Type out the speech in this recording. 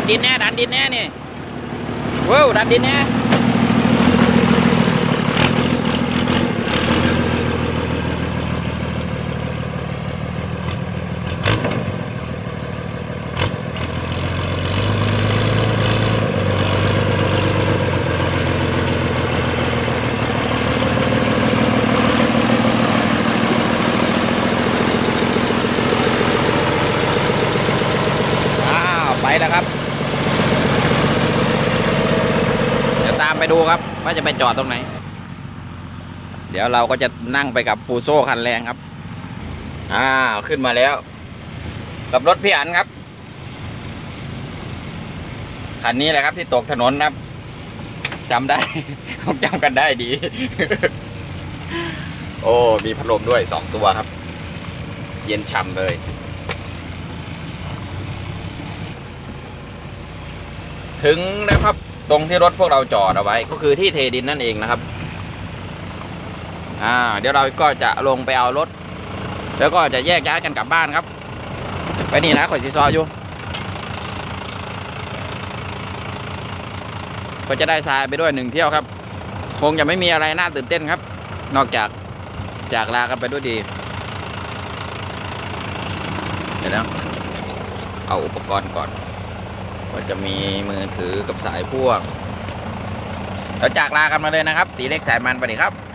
ดินแน่ดันดินแน่นี่ว้าวดันดินแน่ไปแล้วครับเดี๋ยวตามไปดูครับว่าจะไปจอดตรงไหนเดี๋ยวเราก็จะนั่งไปกับฟูโซ่คันแรงครับขึ้นมาแล้วกับรถพี่อันครับคันนี้แหละครับที่ตกถนนครับจำได้ จำกันได้ดี โอ้มีพัดลมด้วย2 ตัวครับเย็นฉ่ำเลยถึงแล้วครับตรงที่รถพวกเราจอดเอาไว้ก็คือที่เทดินนั่นเองนะครับเดี๋ยวเราก็จะลงไปเอารถแล้วก็จะแยกย้ายกันกลับบ้านครับไปนี่นะข่อยซีซออยู่ก็จะได้ทรายไปด้วย1 เที่ยวครับคงจะไม่มีอะไรน่าตื่นเต้นครับนอกจากลากันไปด้วยดีเดี๋ยวนะเอาอุปกรณ์ก่อนก็จะมีมือถือกับสายพ่วงแล้วจากลากันมาเลยนะครับตีเล็กสายมันไปดีครับ